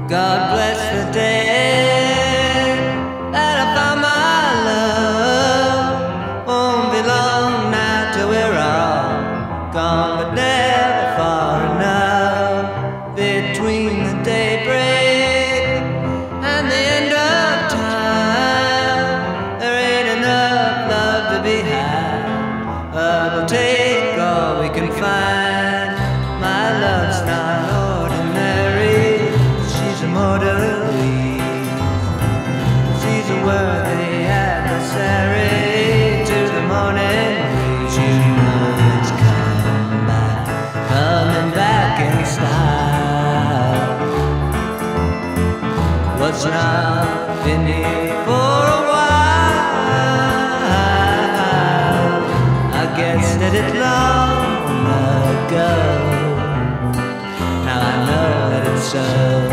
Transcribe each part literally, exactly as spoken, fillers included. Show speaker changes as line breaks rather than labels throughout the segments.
God bless the day that I found my love. Won't be long now till we're all gone, but never far enough between the daybreak and the end of time. There ain't enough love to be had, but we'll take all we can find. My love's not ordinary, she's immortally. She's a worthy adversary to the morning breeze. You know it's coming back, coming back in style. What's not been here for a while, I guess that it's long ago. Now I know that it's so.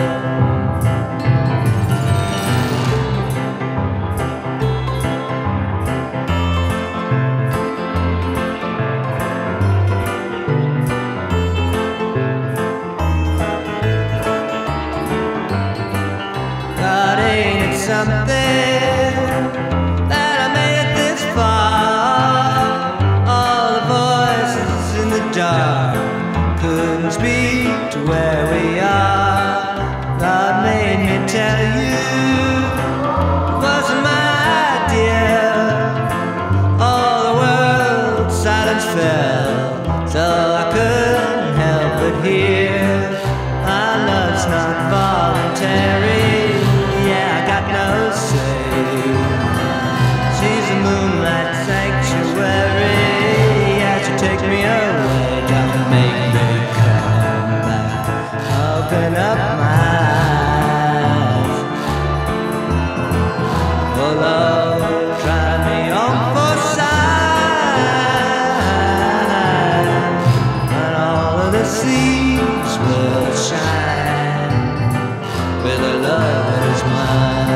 God, ain't it something that I made it this far? All the voices in the dark couldn't speak to where we are. God made me tell you it wasn't my idea. All the world's silence fell, so I couldn't help but hear. My love's not voluntary, yeah, I got no say. She's a moonlight sanctuary, yeah, she take me away, don't make me come back. Open up my eyes. Oh Lord, try me on for sight, and all of the seas will shine with a love that is mine.